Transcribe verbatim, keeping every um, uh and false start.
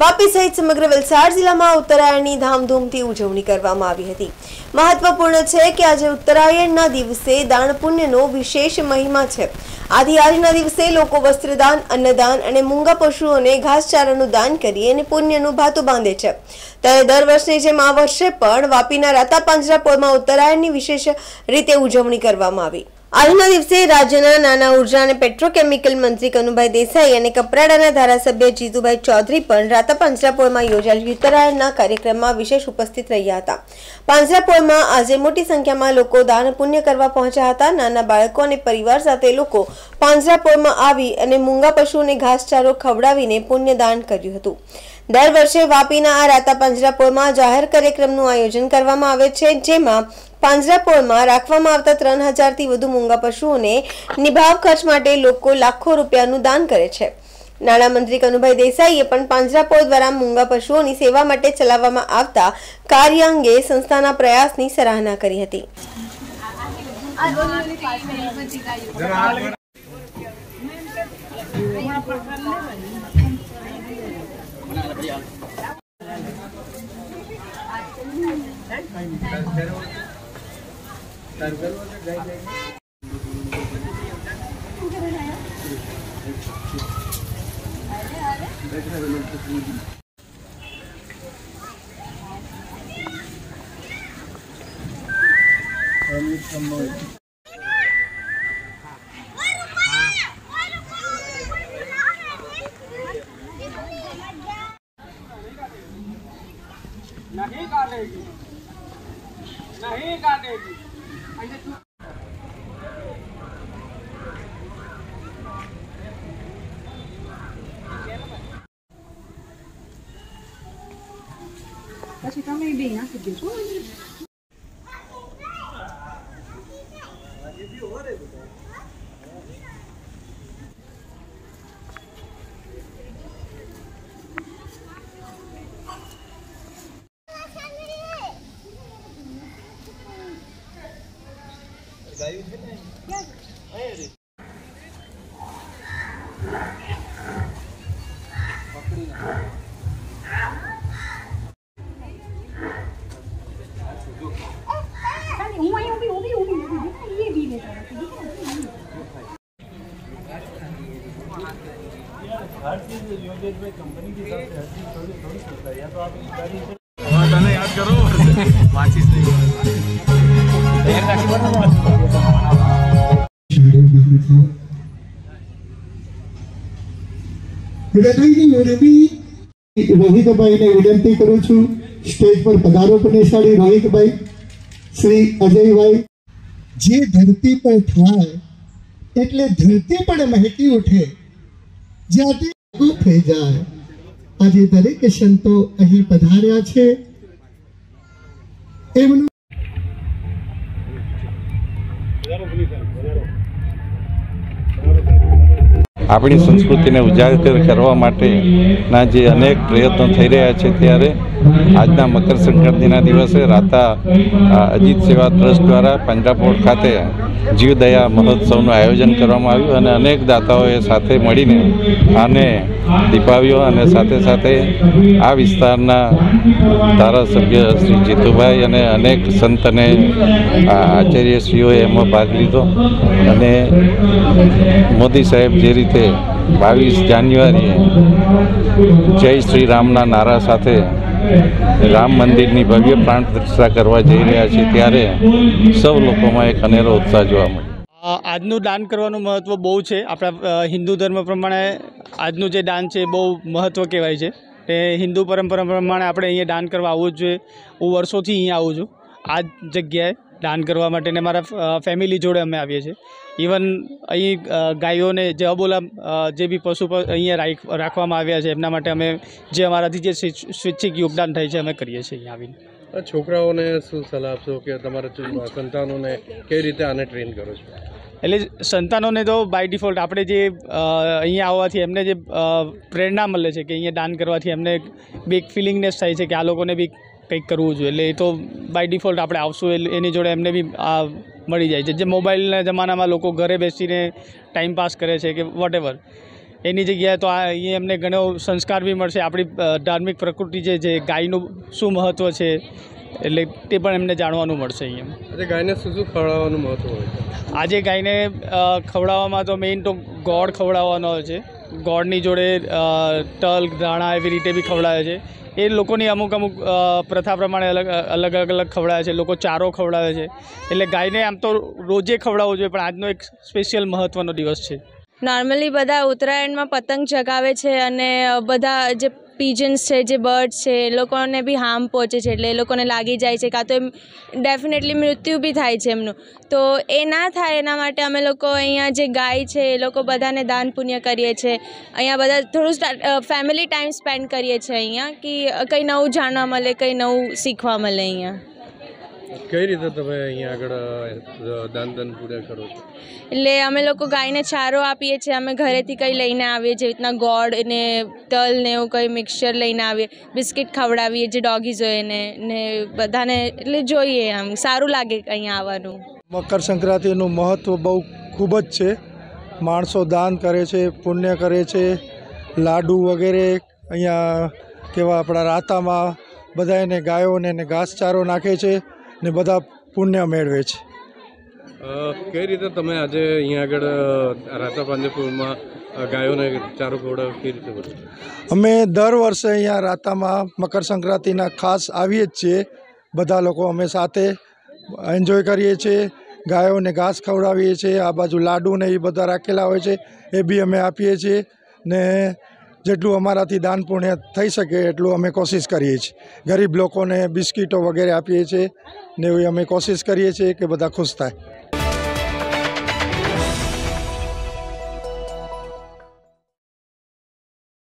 વાપી સહિત સમગ્ર વલસાડ જિલ્લામાં ઉત્તરાયણની ધામધૂમથી ઉજવણી કરવામાં આવી હતી। મહત્વપૂર્ણ છે કે આજે ઉત્તરાયણના દિવસે દાન પુણ્યનો વિશેષ મહિમા છે। આથી આજના દિવસે લોકો વસ્ત્રદાન, અન્નદાન અને મૂંગા પશુઓને ઘાસચારાનું દાન કરી અને પુણ્યનું ભાતું બાંધે છે। ત્યારે દર વર્ષની જેમ આ વર્ષે પણ વાપીના રાતા પાંજરાપોળમાં ઉત્તરાયણની વિશેષ રીતે ઉજવણી કરવામાં આવી। આજના દિવસે રાજ્યના નાના ઉર્જા અને પેટ્રોકેમિકલ મંત્રી કનુભાઈ દેસાઈ અને કપરાડાના ધારાસભ્ય જીતુભાઈ ચૌધરી પણ રાતા પાંજરાપોળમાં યોજાયેલ ઉત્તરાયણના કાર્યક્રમમાં વિશેષ ઉપસ્થિત રહ્યા હતા। પાંજરાપોળમાં આજે મોટી સંખ્યામાં લોકો દાન પુણ્ય કરવા પહોંચ્યા હતા। નાના બાળકો અને પરિવાર સાથે લોકો પાંજરાપોળમાં આવી અને મૂંગા પશુઓને ઘાસચારો ખવડાવીને પુણ્યદાન કર્યું હતું। દર વર્ષે વાપીના આ રાતા પાંજરાપોળમાં જાહેર કાર્યક્રમનું આયોજન કરવામાં આવે છે, જેમાં પાંજરાપોળમાં રાખવામાં આવતા ત્રણ હજાર થી વધુ મૂંગા પશુઓને નિભાવ ખર્ચ માટે લોકો લાખો રૂપિયાનું દાન કરે છે। નાણામંત્રી કનુભાઈ દેસાઈએ પણ પાંજરાપોળ દ્વારા મૂંગા પશુઓની સેવા માટે ચલાવવામાં આવતા કાર્ય અંગે સંસ્થાના પ્રયાસની સરાહના કરી હતી। नहीं काटेगी, नहीं काटेगी। પછી તમે બે નાખી દેજો। ગાયું છે ને અહીં પકડી ના હું અહીં ઊભી ઊભી ઊભી એ બી ને हर चीज योगेश भाई कंपनी के हिसाब से हर चीज थोड़ी थोड़ी सोचता है। या तो आप गाड़ी गाना याद करो वाचिस नहीं देर राखी बनो વિનંતી મોરબી રોહિતભાઈને વિનંતી કરું છું સ્ટેજ પર પધારો। પુણ્યશાળી રોહિતભાઈ, શ્રી અજયભાઈ। જે ધરતી પર થાય એટલે ધરતી પણ મહેકી ઉઠે, જ્યાંથી થઈ જાય। આજે દરેક સંતો અહીં પધાર્યા છે। એમનું આપણી સંસ્કૃતિને ઉજાગર કરવા માટેના જે અનેક પ્રયત્નો થઈ રહ્યા છે, ત્યારે આજના મકર સંક્રાંતિના દિવસે રાતા અજીત સેવા ટ્રસ્ટ દ્વારા પાંજરાપોળ ખાતે જીવદયા મહોત્સવનું આયોજન કરવામાં આવ્યું અને અનેક દાતાઓએ સાથે મળીને આને દીપાવ્યો અને સાથે સાથે આ વિસ્તારના ધારાસભ્ય શ્રી જીતુભાઈ અને અનેક સંત અને આચાર્યશ્રીઓએ એમાં ભાગ લીધો અને મોદી સાહેબ જે રીતે બાવીસ જાન્યુઆરીએ જય શ્રી રામના નારા સાથે રામ મંદિરની ભવ્ય પ્રાણ પ્રતિષ્ઠા કરવા જઈ રહ્યા છે, ત્યારે સૌ લોકોમાં એક અનેરો ઉત્સાહ જોવા મળ્યો। આજનું દાન કરવાનું મહત્ત્વ બહુ છે। આપણા હિન્દુ ધર્મ પ્રમાણે આજનું જે દાન છે બહુ મહત્ત્વ કહેવાય છે। એ હિન્દુ પરંપરા પ્રમાણે આપણે અહીંયા દાન કરવા આવવું જ જોઈએ। હું વર્ષોથી અહીંયા આવું છું આ જગ્યાએ દાન કરવા માટે, ને મારા ફેમિલી જોડે અમે આવીએ છીએ। ઇવન અહીં ગાયોને જે અબોલા જે બી પશુ અહીંયા રાખવામાં આવ્યા છે એમના માટે અમે જે અમારાથી જે સ્વૈચ્છિક યોગદાન થાય છે અમે કરીએ છીએ અહીંયા આવીને। છોકરાઓને શું સલાહ આપશો કે તમારા સંતાનોને કેવી રીતે આને ટ્રેન કરો છો? એટલે સંતાનોને તો બાય ડિફોલ્ટ આપણે જે અહીંયા આવવાથી એમને જે પ્રેરણા મળે છે કે અહીંયા દાન કરવાથી એમને બી એક ફિલિંગનેસ થાય છે કે આ લોકોને બી કંઈક કરવું જોઈએ। એટલે એ તો બાય ડિફોલ્ટ આપણે આવશું એની જોડે એમને બી આ મળી જાય છે। જે મોબાઈલના જમાનામાં લોકો ઘરે બેસીને ટાઈમ પાસ કરે છે કે વોટ એવર, એની જગ્યાએ તો આ અહીંયા એમને ઘણો સંસ્કાર બી મળશે, આપણી અ, ધાર્મિક પ્રકૃતિ છે જે ગાયનું શું મહત્ત્વ છે એટલે તે પણ એમને જાણવાનું મળશે અહીંયા. આજે ગાયને શું શું ખવડાવવાનું મહત્વ હોય છે? આજે ગાયને અ, ખવડાવવામાં તો મેઇન તો ગોળ ખવડાવવાનો હોય છે. ગોળની જોડે અ, તલ ધાણા એવી રીતે બી ખવડાવે છે. એ લોકોની અમુક અમુક અ, પ્રથા પ્રમાણે અલગ અલગ અલગ ખવડાવે છે. લોકો ચારો ખવડાવે છે. એટલે ગાયને આમ તો રોજે ખવડાવવું જોઈએ, પણ આજનો એક સ્પેશિયલ મહત્ત્વનો દિવસ છે. નોર્મલી બધા ઉત્તરાયણમાં પતંગ ચગાવે છે અને બધા જે પીજન્સ છે, જે બર્ડ્સ છે, એ લોકોને બી હાર્મ પહોંચે છે, એટલે એ લોકોને લાગી જાય છે, કાં તો એમ ડેફિનેટલી મૃત્યુ બી થાય છે એમનું. તો એ ના થાય એના માટે અમે લોકો અહીંયા જે ગાય છે એ લોકો બધાને દાન પુણ્ય કરીએ છીએ. અહીંયા બધા થોડું ફેમિલી ટાઈમ સ્પેન્ડ કરીએ છીએ અહીંયા, કે કંઈ નવું જાણવા મળે, કંઈ નવું શીખવા મળે અહીંયા. કઈ રીતે તમે અહીંયા આગળ અ, દાન દાન પૂજા કરો છો? એટલે અમે લોકો ગાયને ચારો આપીએ છીએ, અમે ઘરેથી કંઈ લઈને આવીએ, જેવી રીતના ગોળ ને તલ ને એવું કંઈ મિક્સચર લઈને આવીએ, બિસ્કિટ ખવડાવીએ જે ડોગીઝ હોય એને, ને બધાને એટલે જોઈએ આમ સારું લાગે અહીંયા આવવાનું. મકર સંક્રાંતિનું મહત્ત્વ બહુ ખૂબ જ છે. માણસો દાન કરે છે, પુણ્ય કરે છે, લાડુ વગેરે અહીંયા કેવા આપણા રાતામાં બધા એને ગાયોને એને ઘાસચારો નાખે છે ને બધા પુણ્ય મેળવે છે. અ, કઈ રીતે તમે આજે અહીંયા આગળ અ, રાતા પાંજરપુરમાં અ, ગાયોને ચારો ખવડાવ કઈ રીતે બધું? અમે દર વર્ષે અહીંયા રાતામાં મકર સંક્રાંતિના ખાસ આવીએ જ છીએ. બધા લોકો અમે સાથે એન્જોય કરીએ છીએ, ગાયોને ઘાસ ખવડાવીએ છીએ. આ બાજુ લાડુ ને એ બધા રાખેલા હોય છે, એ બી અમે આપીએ છીએ ને જેટલું અમારાથી દાન પુણ્ય થઈ શકે એટલું અમે કોશિશ કરીએ છીએ. ગરીબ લોકોને બિસ્કીટો વગેરે આપીએ છીએ ને એવી અમે કોશિશ કરીએ છીએ કે બધા ખુશ થાય.